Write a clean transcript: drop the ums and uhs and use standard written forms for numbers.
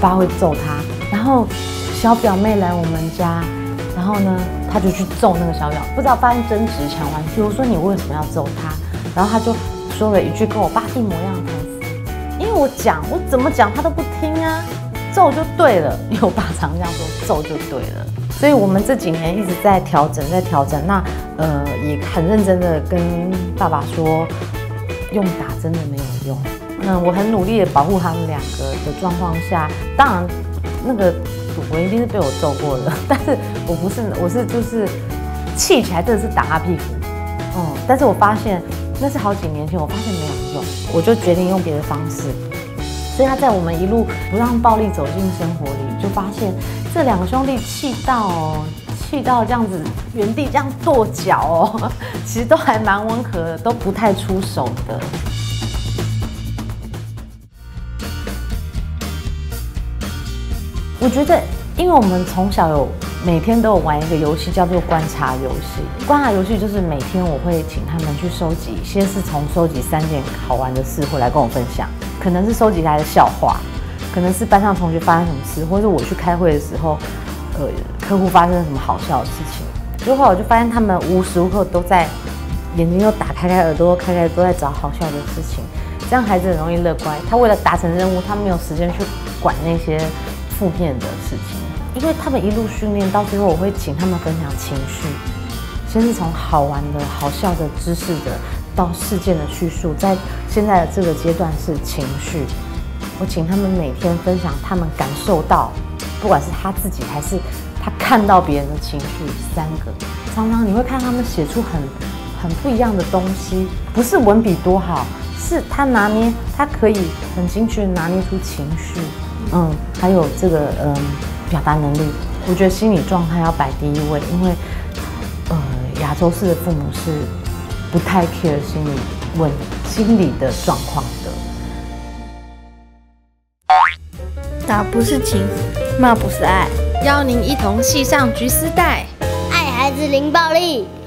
爸会揍他，然后小表妹来我们家，然后呢，他就去揍那个小表，不知道发生争执抢玩具。我说你为什么要揍他？然后他就说了一句跟我爸一模一样的台词，因为我怎么讲他都不听啊，揍就对了，因为我爸常这样说，揍就对了。所以我们这几年一直在调整，那也很认真的跟爸爸说，用打真的没有用。我很努力的保护他们两个的状况下，当然那个我一定是被我揍过的，但是我是就是气起来真的是打他屁股，但是我发现那是好几年前，我发现没有用，我就决定用别的方式。所以他在我们一路不让暴力走进生活里，就发现这两个兄弟气到这样子原地这样跺脚哦，其实都还蛮温和的，都不太出手的。我觉得，因为我们从小每天都有玩一个游戏，叫做观察游戏。观察游戏就是每天我会请他们去收集，先是从收集3件好玩的事回来跟我分享，可能是收集来的笑话，可能是班上同学发生什么事，或者我去开会的时候，客户发生了什么好笑的事情。结果我就发现他们无时无刻都在眼睛都打开，耳朵都开，都在找好笑的事情。这样孩子很容易乐观，他为了达成任务，他没有时间去管那些负面的事情。因为他们一路训练到最后，我会请他们分享情绪，先是从好玩的、好笑的、知识的，到事件的叙述，在现在的这个阶段是情绪。我请他们每天分享他们感受到，不管是他自己还是他看到别人的情绪，3个。常常你会看他们写出很不一样的东西，不是文笔多好，是他可以很精确的拿捏出情绪，还有这个表达能力。我觉得心理状态要摆第一位，因为亚洲式的父母是不太 care 心理的状况的。 打不是情，骂不是爱，邀您一同系上橘丝带， 爱孩子零暴力。